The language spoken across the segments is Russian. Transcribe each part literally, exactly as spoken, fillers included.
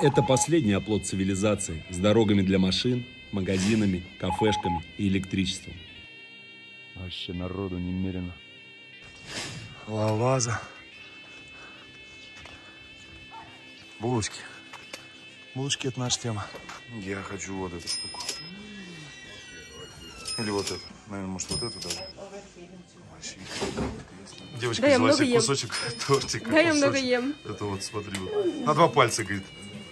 Это последний оплот цивилизации с дорогами для машин, магазинами, кафешками и электричеством. Вообще народу немерено. Лаваза. Булочки. Булочки — это наша тема. Я хочу вот эту штуку. Или вот эту. Наверное, может, вот эту даже. Девочка да, взяла себе кусочек тортика. Да, я много ем. Это вот, смотри, вот. На два пальца, говорит.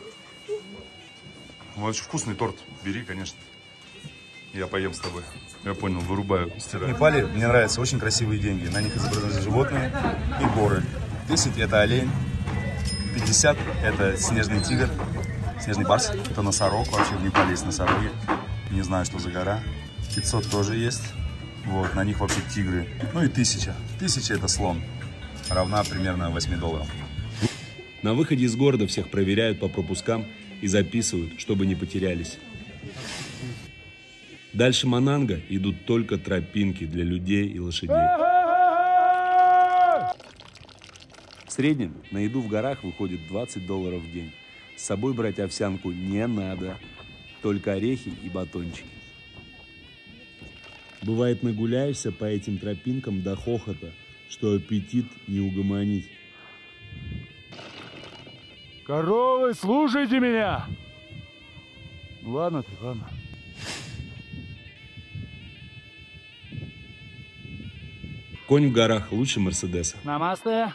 Вот очень вкусный торт. Бери, конечно. Я поем с тобой. Я понял, вырубаю, стираю. В Непале мне нравятся очень красивые деньги. На них изображены животные и горы. десять — это олень. пятьдесят — это снежный тигр. Снежный барс — это носорог. Вообще в Непале есть носороги. Не знаю, что за гора. пятьсот тоже есть. Вот, на них вообще тигры. Ну и тысяча. Тысяча — это слон. Равна примерно восьми долларам. На выходе из города всех проверяют по пропускам и записывают, чтобы не потерялись. Дальше Мананга идут только тропинки для людей и лошадей. В среднем на еду в горах выходит двадцать долларов в день. С собой брать овсянку не надо, только орехи и батончики. Бывает, нагуляешься по этим тропинкам до хохота, что аппетит не угомонить. Коровы, слушайте меня! Ладно ты, ладно. Конь в горах лучше Мерседеса. Намасте.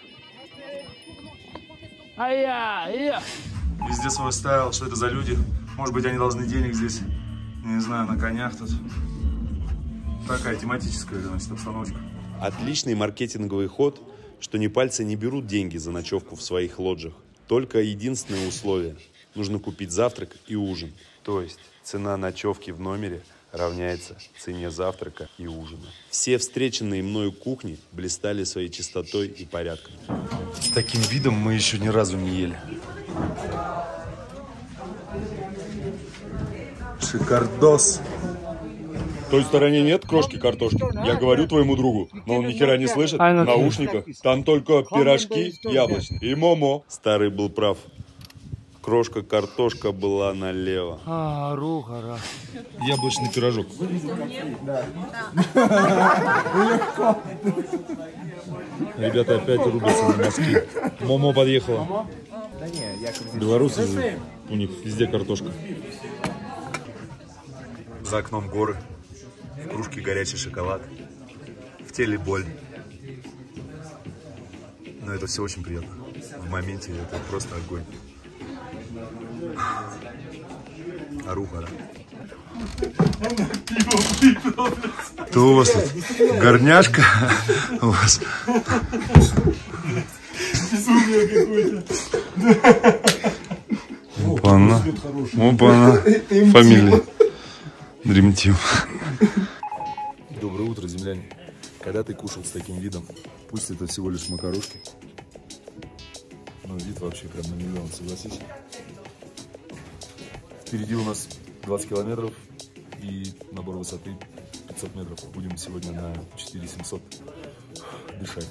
Ай-я, ай-я. Везде свой стайл. Что это за люди? Может быть, они должны денег здесь. Не знаю, на конях тут. Такая тематическая, значит, обстановочка. Отличный маркетинговый ход, что непальцы не берут деньги за ночевку в своих лоджиях. Только единственное условие – нужно купить завтрак и ужин. То есть цена ночевки в номере равняется цене завтрака и ужина. Все встреченные мною кухни блистали своей чистотой и порядком. С таким видом мы еще ни разу не ели. Шикардос. В той стороне нет крошки картошки. Я говорю твоему другу, но он ни хера не слышит. В наушниках там только пирожки яблочные и момо. Старый был прав. Крошка картошка была налево. А, рухара. Яблочный пирожок. Ребята опять рубятся на носки. Момо подъехала. Белорусы же, у них везде картошка. За окном горы. В кружке горячий шоколад. В теле боль. Но это все очень приятно. В моменте это просто огонь. Арухара. Что у вас тут? Горняшка? У вас? Опа-на. Опа-на. Фамилия. Dream Team. Доброе утро, земляне. Когда ты кушал с таким видом? Пусть это всего лишь макарошки. Но вид вообще прям на миллион, согласись. Впереди у нас двадцать километров и набор высоты пятьсот метров. Будем сегодня на четыре тысячи семьсот дышать.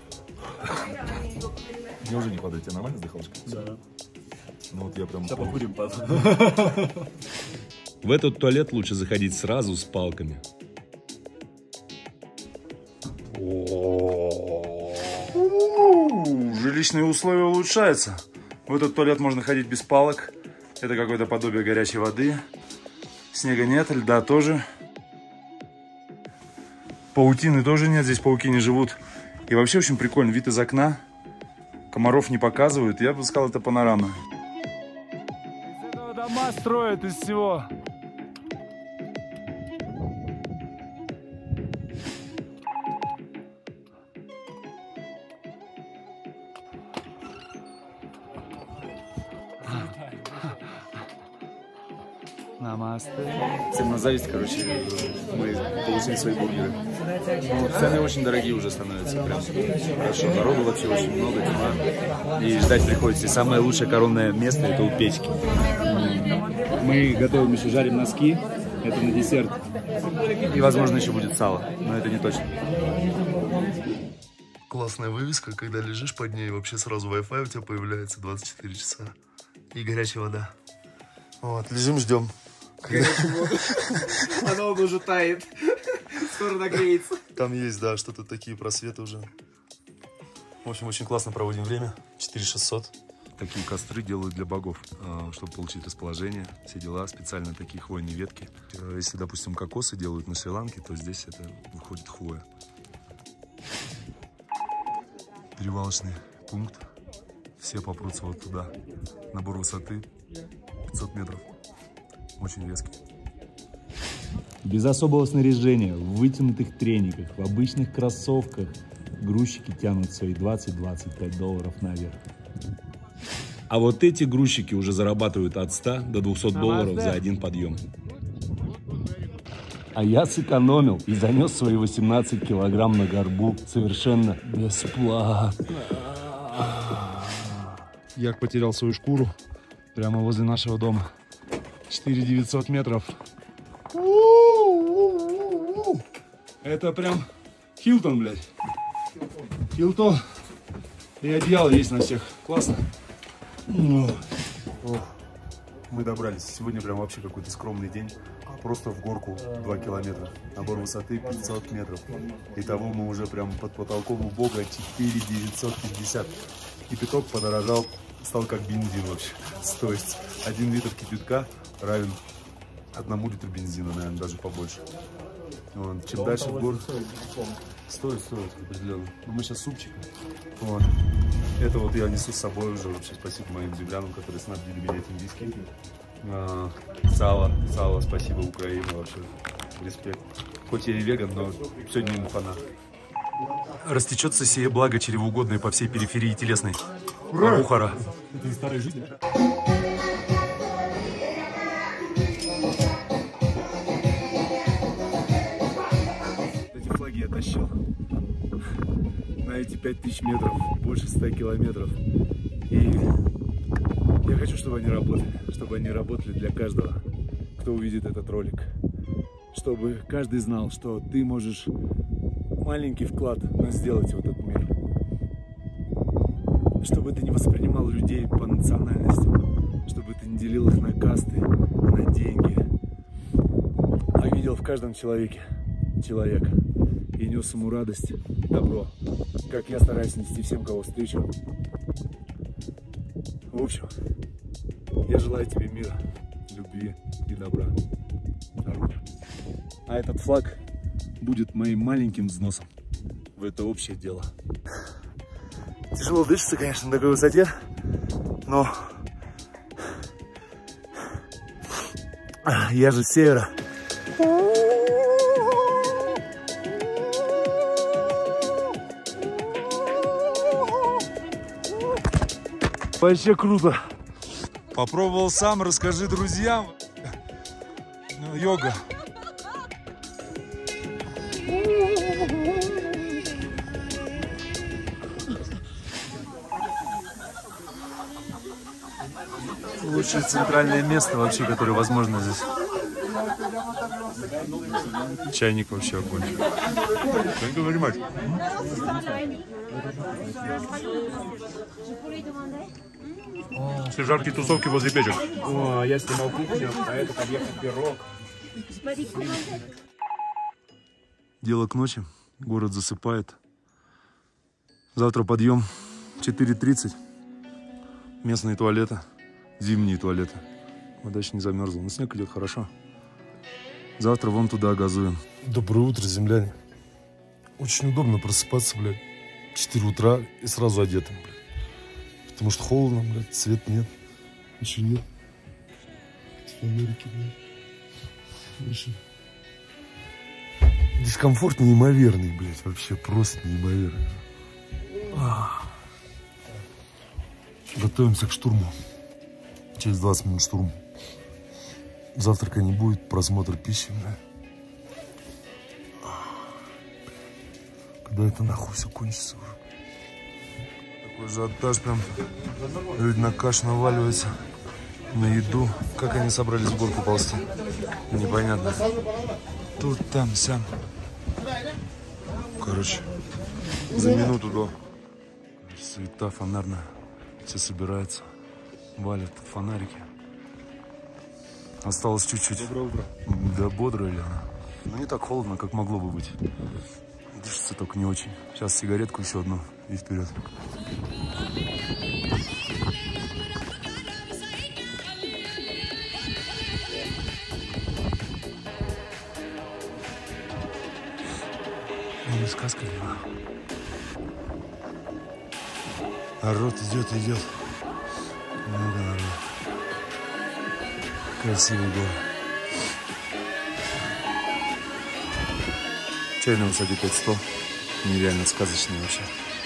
Мне уже не падает. Тебе нормально с дыхалочкой? Да. Ну вот я прям... Да, покурим потом. В этот туалет лучше заходить сразу с палками. Жилищные условия улучшаются. В этот туалет можно ходить без палок. Это какое-то подобие горячей воды. Снега нет, льда тоже. Паутины тоже нет, здесь пауки не живут. И вообще очень прикольно, вид из окна. Комаров не показывают, я бы сказал, это панорама. Из этого дома строят из всего. Намасте. Всем на зависть, короче, мы получили свои бургеры. Ну, цены очень дорогие уже становятся, прям хорошо. Народу вообще очень много, тьма. И ждать приходится. И самое лучшее коронное место — это у печки. Мы готовим еще, жарим носки, это на десерт. И, возможно, еще будет сало, но это не точно. Классная вывеска, когда лежишь под ней, вообще сразу Wi-Fi у тебя появляется двадцать четыре часа. и горячая вода. Вот, лежим, ждем. Она уже тает. Скоро нагреется. Там есть, да, что-то такие просветы уже. В общем, очень классно проводим время. четыре шестьсот. Такие костры делают для богов, чтобы получить расположение, все дела. Специально такие хвойные ветки. Если, допустим, кокосы делают на Шри-Ланке, то здесь это выходит хвоя. Перевалочный пункт. Все попрутся вот туда. Набор высоты пятьсот метров. Очень резкий. Без особого снаряжения, в вытянутых трениках, в обычных кроссовках грузчики тянут свои двадцать-двадцать пять долларов наверх. А вот эти грузчики уже зарабатывают от ста до двухсот долларов за один подъем. А я сэкономил и занес свои восемнадцать килограмм на горбу совершенно бесплатно. Я потерял свою шкуру прямо возле нашего дома. четыре тысячи девятьсот метров. Это прям Хилтон, блядь. Хилтон. И одеяло есть на всех. Классно. Ох, мы добрались. Сегодня прям вообще какой-то скромный день. Просто в горку два километра. Набор высоты пятьсот метров. Итого мы уже прям под потолком у Бога четыре тысячи девятьсот пятьдесят. Кипяток подорожал, стал как бензин вообще. То есть один литр кипятка равен одному литру бензина, наверное, даже побольше. Вот. Чем дальше в город... Стоит, стоит, определенно. Но мы сейчас супчик. Вот. Это вот я несу с собой уже. Вообще спасибо моим землянам, которые снабдили меня этим виски. А, сало, сало, спасибо, Украина, вообще. Респект. Хоть я и веган, но сегодня не фанат. Растечется сие благо чревоугодное по всей периферии телесной. Ухара. Это из старой жизни. Я тащил на эти пять тысяч метров, больше ста километров. И я хочу, чтобы они работали, чтобы они работали для каждого, кто увидит этот ролик. Чтобы каждый знал, что ты можешь маленький вклад сделать в этот мир. Чтобы ты не воспринимал людей по национальностям, чтобы ты не делил их на касты, на деньги, а видел в каждом человеке человека. И нес ему радость, добро, как я стараюсь нести всем, кого встречу. В общем, я желаю тебе мира, любви и добра. А этот флаг будет моим маленьким взносом в это общее дело. Тяжело дышится, конечно, на такой высоте, но я же с севера. Вообще круто. Попробовал сам, расскажи друзьям. Ну, йога. Лучшее центральное место вообще, которое возможно здесь. Чайник вообще огонь. Thank you very much. Все жаркие тусовки возле печек. О, я снимал кухню, а это подъехал пирог. Дело к ночи. Город засыпает. Завтра подъем. четыре тридцать. Местные туалеты. Зимние туалеты. Вода еще не замерзла. Но снег идет хорошо. Завтра вон туда газуем. Доброе утро, земляне. Очень удобно просыпаться, блядь, в четыре утра и сразу одетым, блядь. Потому что холодно, блядь, свет нет. Ничего нет. В Америке, блядь. Дискомфорт неимоверный, блядь. Вообще просто неимоверный. Ах. Готовимся к штурму. Через двадцать минут штурм. Завтрака не будет, просмотр пищи, блядь. Когда это нахуй все кончится уже? Такой ажиотаж прям. Люди на каш наваливаются. На еду. Как они собрались в горку ползти? Непонятно. Тут, там, сям. Короче, за минуту до. Суета фонарная. Все собираются. Валят фонарики. Осталось чуть-чуть. Доброе утро. Да, бодрая ли она? Но не так холодно, как могло бы быть. Дышится только не очень. Сейчас сигаретку еще одну и вперед. Ну, сказка ли? Народ идет, идет. Много народу. Красивый город. Чай на высоте пять сто. Нереально сказочный вообще.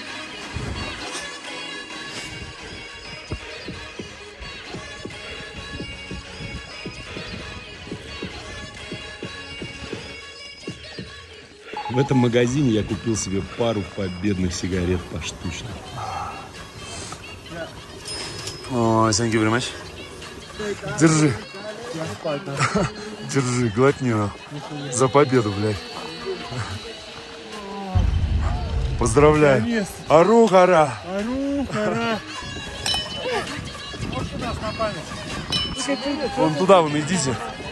В этом магазине я купил себе пару победных сигарет поштучно. О, thank you very much. Держи. Держи, глотни. За победу, блядь. Поздравляю. Ару-хара. Ару-хара. Вон туда, вон идите.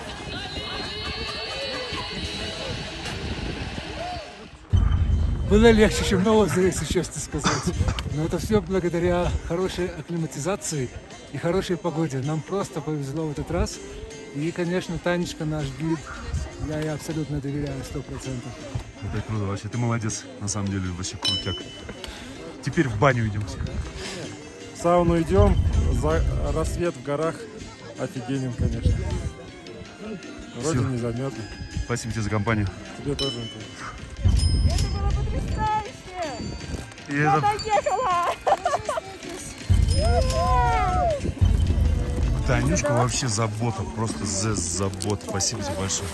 Было легче, чем на озере, если честно сказать. Но это все благодаря хорошей акклиматизации и хорошей погоде. Нам просто повезло в этот раз. И, конечно, Танечка, наш гид, я ей абсолютно доверяю, сто процентов. Это круто, вообще, ты молодец, на самом деле, вообще крутяк. Теперь в баню идем все. В сауну идем, за рассвет в горах офигенен, конечно. Вроде Всё. незаметно. Спасибо тебе за компанию. Тебе тоже. Это было потрясающе! И Я это... доехала! Танюшка вообще забота, просто за забота. Спасибо тебе большое.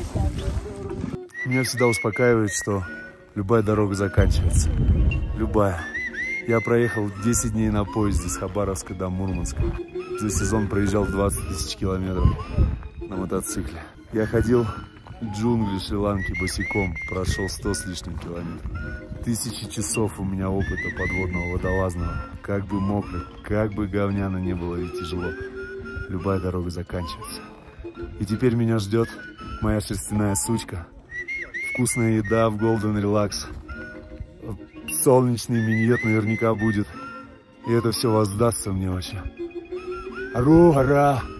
Меня всегда успокаивает, что любая дорога заканчивается. Любая. Я проехал десять дней на поезде с Хабаровска до Мурманска. За сезон проезжал двадцать тысяч километров на мотоцикле. Я ходил в джунгли Шри-Ланки босиком, прошел сто с лишним километров. Тысячи часов у меня опыта подводного водолазного. Как бы мокро, как бы говняно не было и тяжело. Любая дорога заканчивается. И теперь меня ждет моя шерстяная сучка. Вкусная еда в Golden Relax. Солнечный миньет наверняка будет. И это все воздастся мне вообще. Ару, ара!